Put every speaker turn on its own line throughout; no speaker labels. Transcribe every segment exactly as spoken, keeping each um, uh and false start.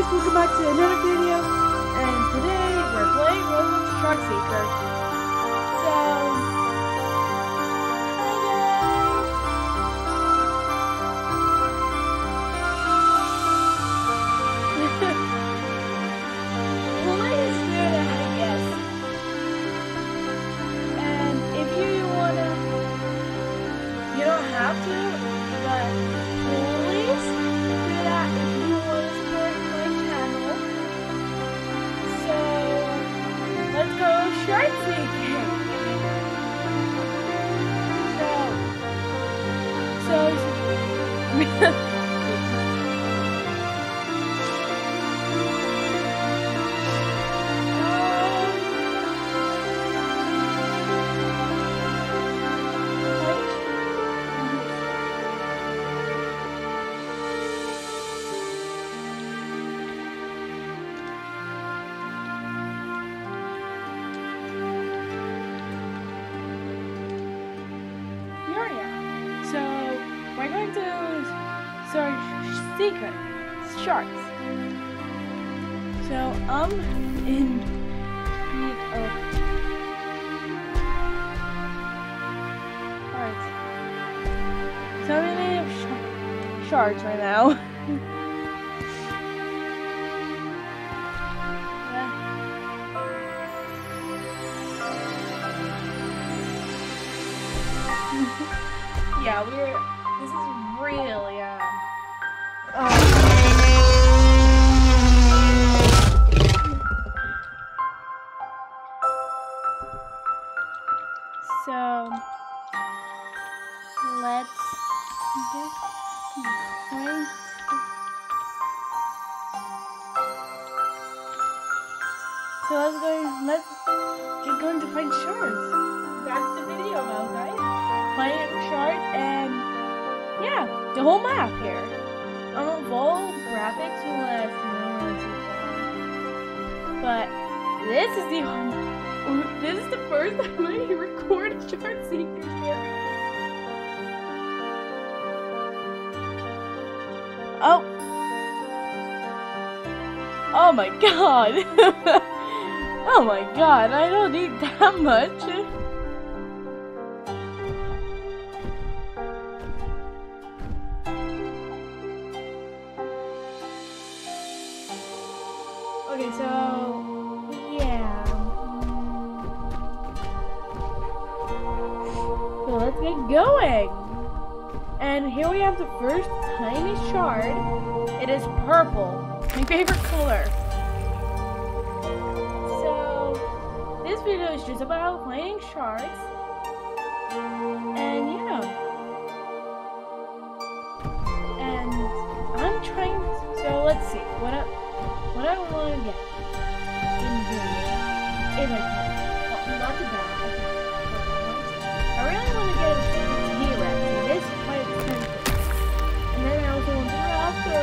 guys, welcome back to another video, and today we're playing Roblox ShardSeekers. So, hi guys! Well, let's do that, I guess. And if you wanna, you don't have to, but please do that if you want to support my channel. So let's go shark seeking. So, so. So we're going to search secret shards. So I'm in need of shards. So I'm in need of sh shards right now. Yeah, we're. This is really um. Uh, so let's get going. So let's go. Let's get going to find shards. That's the video about, guys. Playing shards and yeah, the whole map here. I'm on full graphics unless but this is the this is the first time I record ShardSeekers here. Oh, oh my god! Oh my god! I don't need that much. Okay, so yeah. So let's get going. And here we have the first tiny shard. It is purple, my favorite color. So this video is just about playing shards. And yeah. And I'm trying. So let's see what I. What I want to get in here, if I can, well, not the back, I really want to get a T-Rex, and it is quite expensive. And then I also want to go after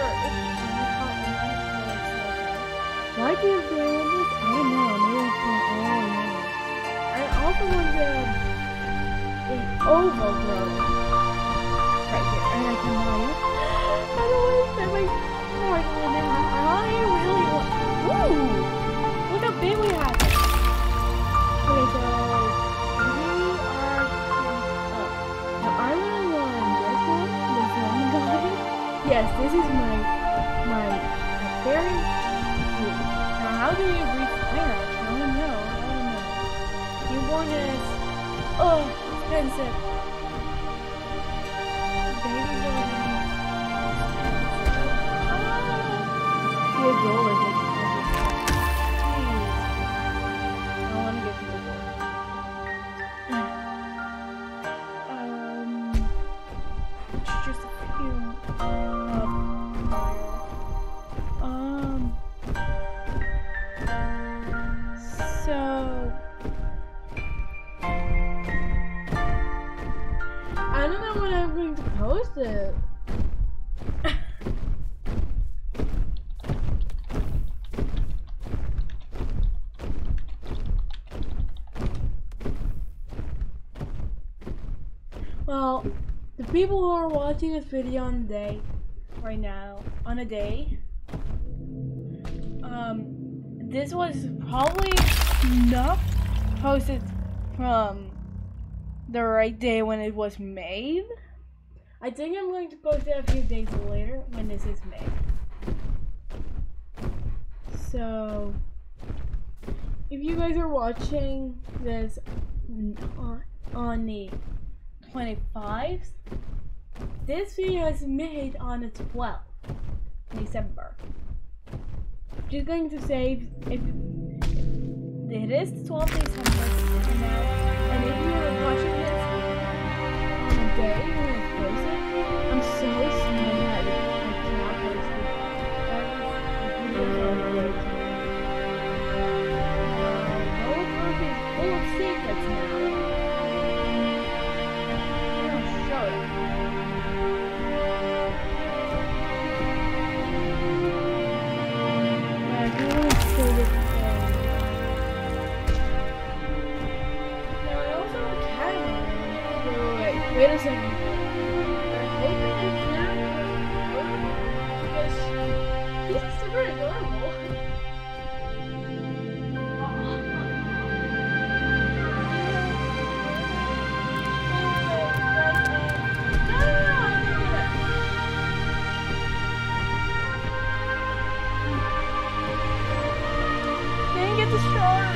why do you play with this? I don't know, maybe it's from all I know. I also want to an overgrowth right here, and I can buy it. I don't want to spend my card on it. I really want. Ooh! Look how big we have. Okay, so we are. Oh, now I really want this one. This one guy. Yes, this is my my very. Now, how do you breathe fire? I don't know. I don't know. Newborn is. Oh, expensive. Baby born. Your goal is like I want to get to the goal. Um, it's just a few. Um, so I don't know when I'm going to post it. Well, the people who are watching this video on the day, right now, on a day, um, this was probably not posted from the right day when it was made. I think I'm going to post it a few days later when this is made. So, if you guys are watching this on, on the twenty-fifth, this video is made on the twelfth of December. Just going to say if, if it is the twelfth of December and now, and if you are watching this on a day when it's posted, I'm so sorry that I cannot post it. That was the video on Roblox is full of secrets now. I'm gonna show it. Wait a second. I hope it's not because he's super adorable. Dang, get the shard.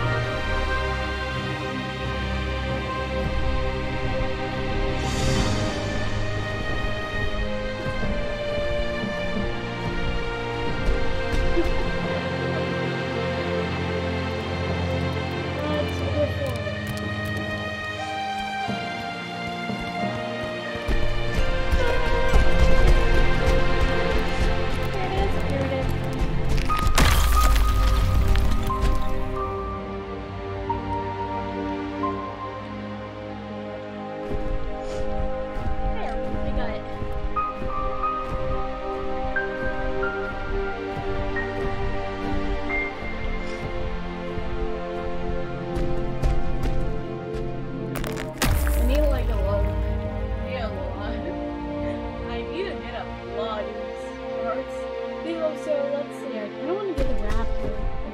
So let's see, I kind of want to get the raptor.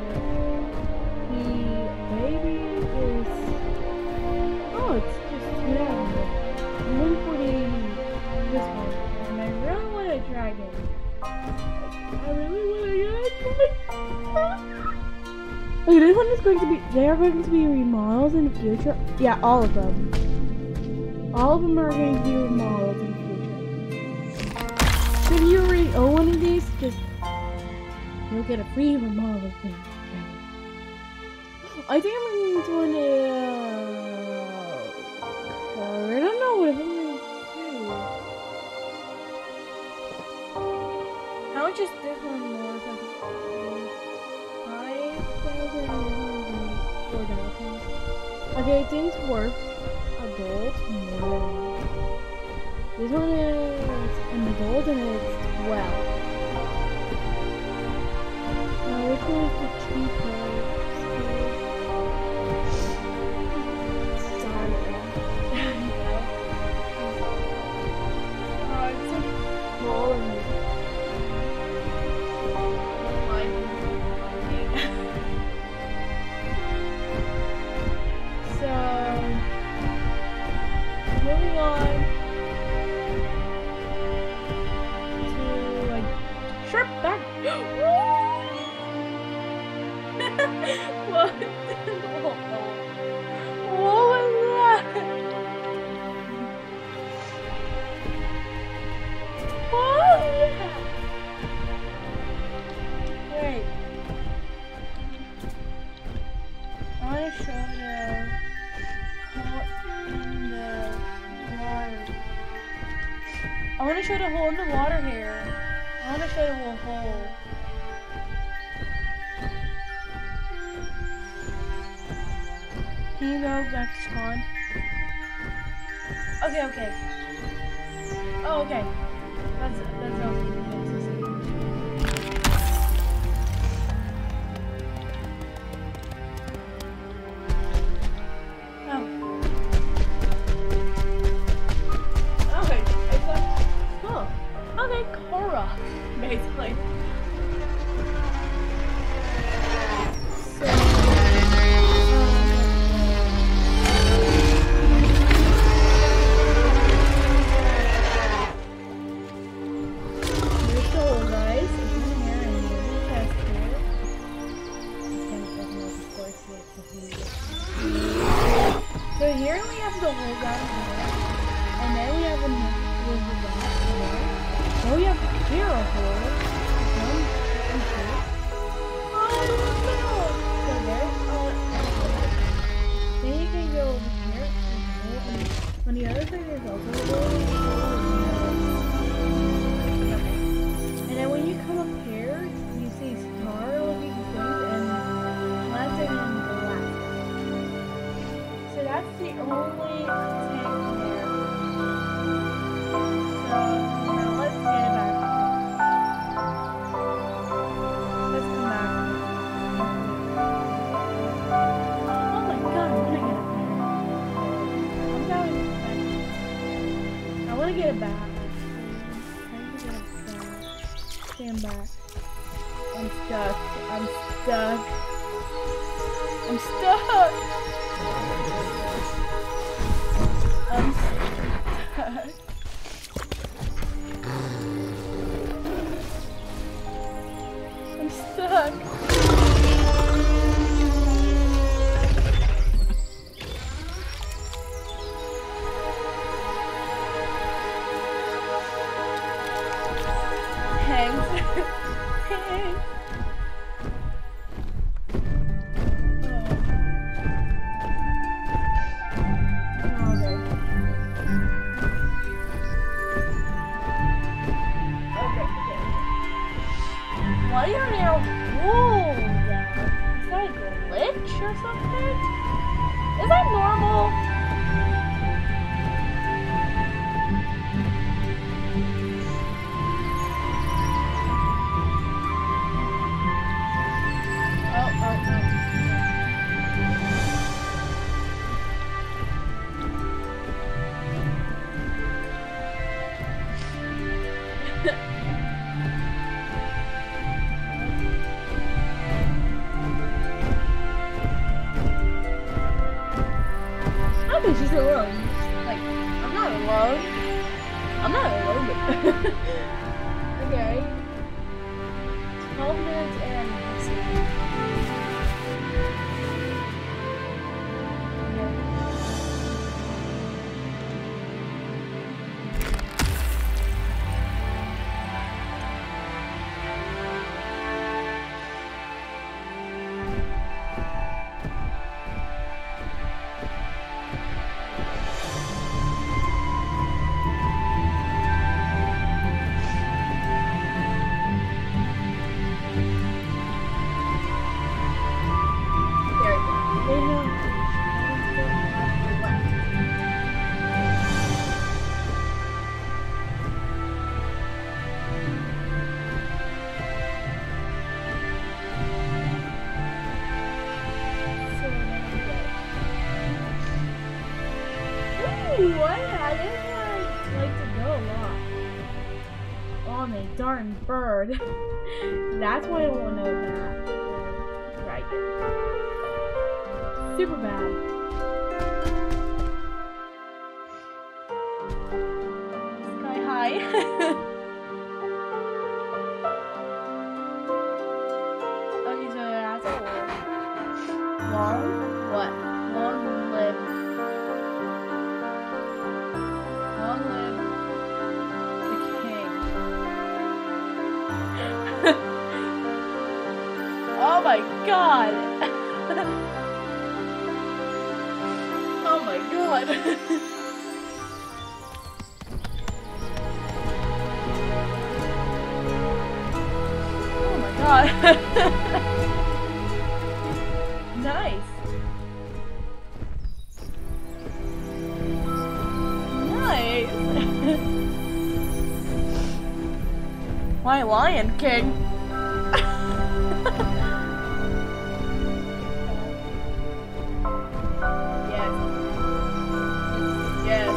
The baby is, oh, it's just yeah, one forty this one, and I really want a dragon. I really want a dragon. Okay, this one is going to be, they are going to be remodels in the future. Yeah, all of them. All of them are going to be remodeled in the future. So if you already own one of these, just you'll get a free remodel thing. I think I'm going to want to. Uh, I don't know what I'm going to do. How much is this one more? Five thousand four dollars. Okay, I think it's worth adult more. This one is an adult and it's twelve. Which one is the cheapest? Sorry. Oh, it's so cool. So, moving on to like sharp back. What? What was that? What was that? Wait. I want to show the hole in the water. I want to show the hole in the water here. I want to show the whole hole. Can you go back to spawn? Okay, okay. Oh, okay. That's that's awesome. Oh. Okay, it's like oh. Okay, Cora, basically. hole. Jump into it. Oh no! So there's uh, then you can go over here. And on the other side there's also a hole. And then when you come up here, you see star looking things and planting and glass. So that's the only tank there. So now let's get it back. Let's come back. Oh my god, I want to get it back. I'm going I want to get it back. Stand back. I'm stuck. I'm stuck. I'm stuck. I'm stuck. I'm stuck. Thanks. Thanks. Why are there holes there? Is that a glitch or something? Is that normal? Oh, oh, oh. I'm just alone. Like, I'm not alone. I'm not alone, but okay. twelve minutes and let's see. Ooh, I had it. I like to go a lot. On a darn bird. That's why I want to know that. Right here. Super bad. Sky high. Okay, so that's a word. Long? What? Long live. Long live the king. Oh my god! Oh my god! Oh my god! Nice! Nice! My Lion King! Yes. Yes.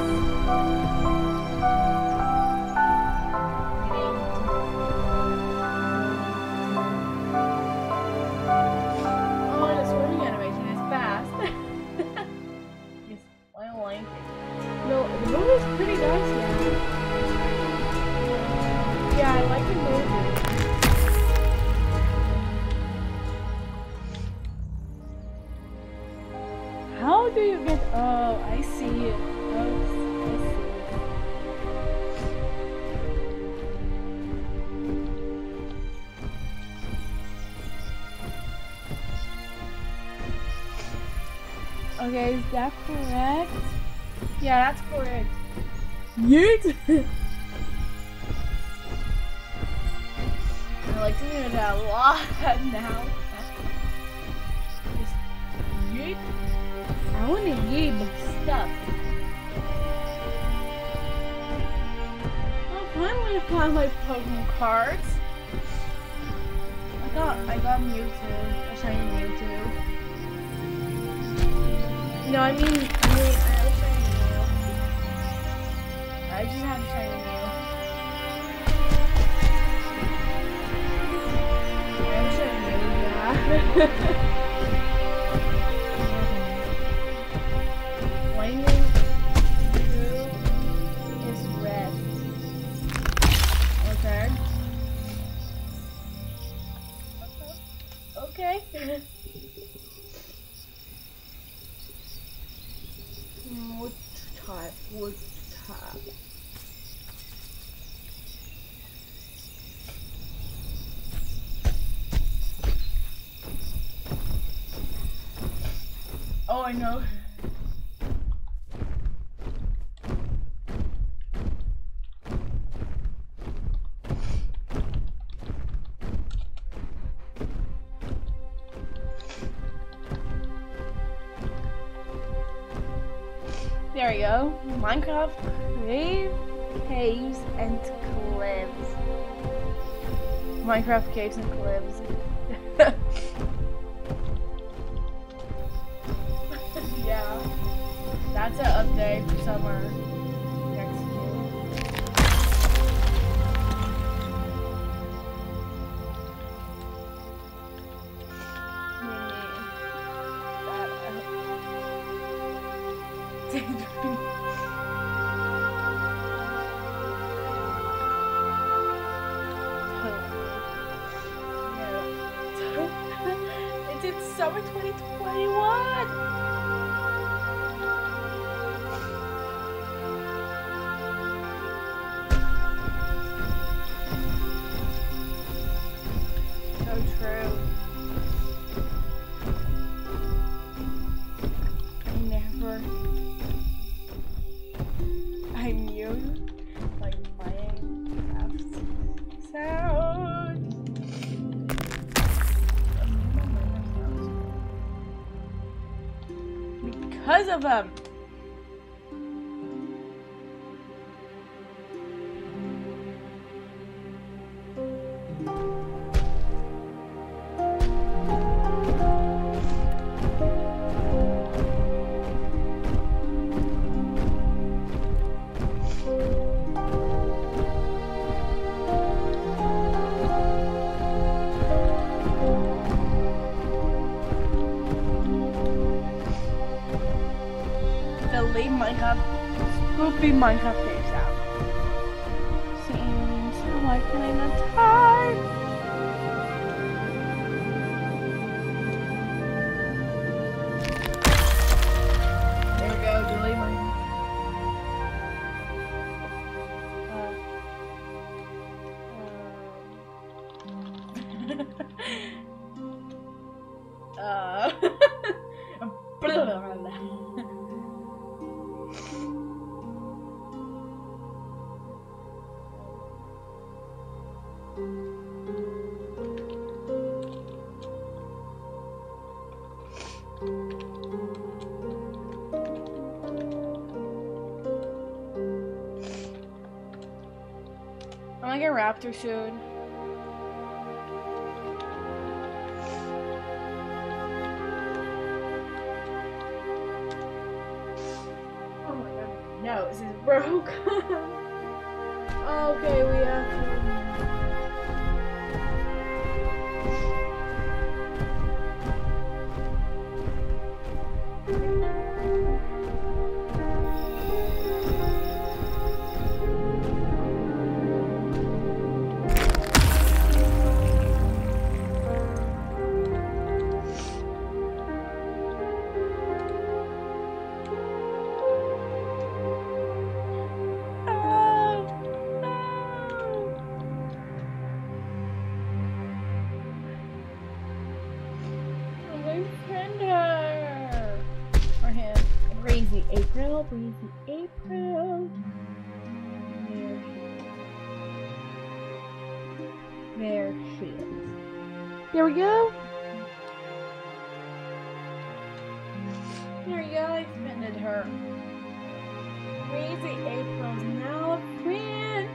Oh, the swimming animation is fast. Yes, my Lion King. No, the movie's pretty nice now. Yeah, I like the movie. Okay, is that correct? Yeah, that's correct. Yeet! I like to do that a lot now. Just yeet. I want to yeet stuff. Oh, finally I found my Pokemon cards. I got, I got Mewtwo. A shiny Mewtwo. No, I mean, I mean, I have a shiny Mew. I just have a shiny Mew. I have a shiny Mew, yeah. Lightning blue is red. Okay. Okay. What type? What type? Oh, I know. There we go. Minecraft cave, caves and cliffs. Minecraft caves and cliffs. Yeah, that's an update for summer next year. It's in summer twenty twenty-one. So true. I never. I mute like Minecraft sound. Because of them. Delete Minecraft, spoopy Minecraft caves out. Seems like kind of time. There we go, delete Minecraft. Uh, uh, I'm gonna get Raptor soon. Oh my god, no, this is broke. Okay, we have to. April, breezy April. There she is. There she is. There we go. There we go, I offended her. Breezy April's now a friend.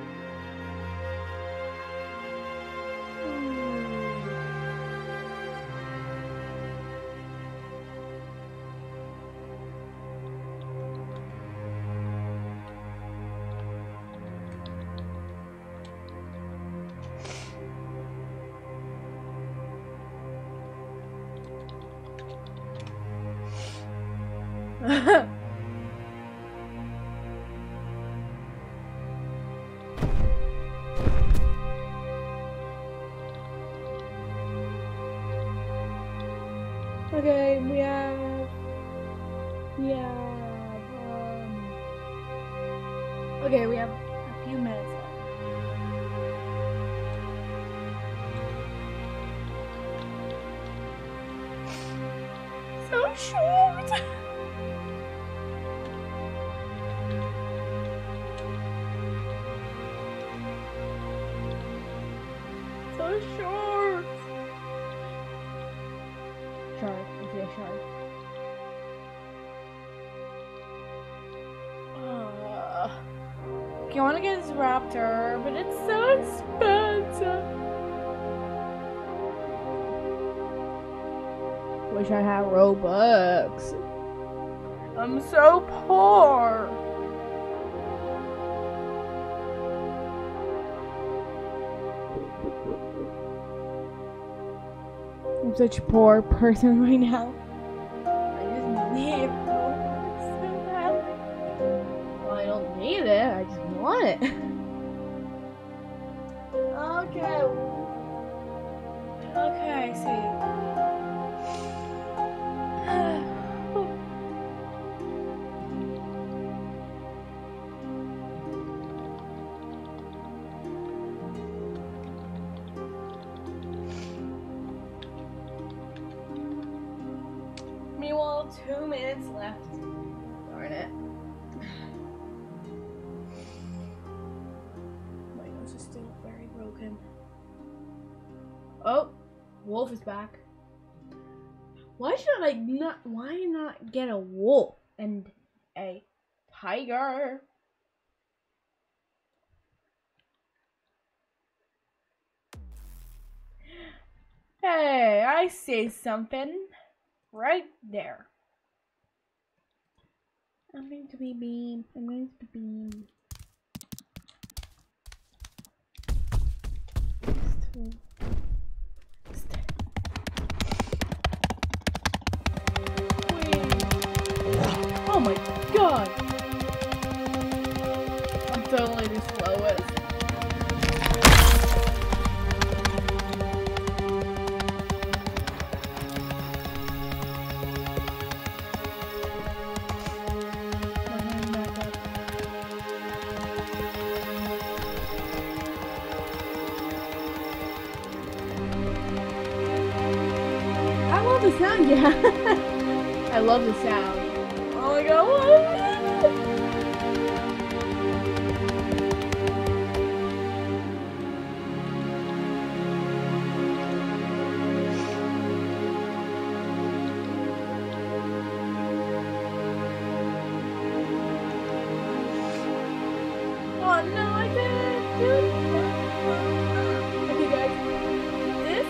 Okay, we have, we have, um, okay, we have a few minutes left. So short! So short! Shard, is it a shard? Uh, I want to get this raptor, but it's so expensive. Wish I had Robux. I'm so poor. I'm such a poor person right now. I just need Robux so badly. Well, I don't need it, I just want it. Okay. Okay, I see. Meanwhile, two minutes left. Darn it. My nose is still very broken. Oh, wolf is back. Why should I not? Why not get a wolf and a tiger? Hey, I see something right there. I'm going to be beam. I'm going to be beam. Oh my god! I'm totally the slowest. I love the sound, yeah. I love the sound. Oh my god, what? Oh no, I can't do it. Okay guys, this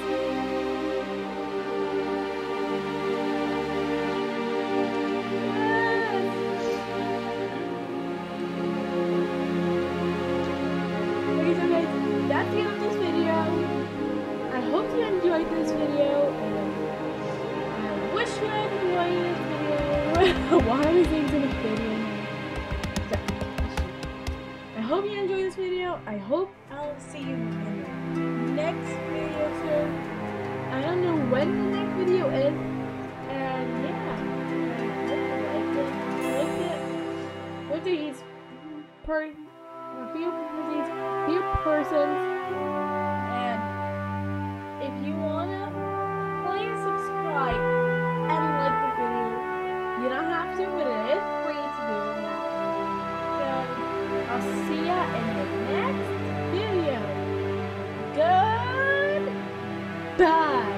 that's the end of this video. I hope you enjoyed this video, and I wish you had enjoyed this video. Why am I saying so much video? I hope you enjoyed this video. I hope I'll see you in the next video soon. I don't know when the next video is, and yeah, I hope you liked it. Liked it. With these per review for these few persons, and if you wanna, please subscribe and like the video. You don't have to to, but it is free to do that. So, I'll see ya in the next video. Goodbye.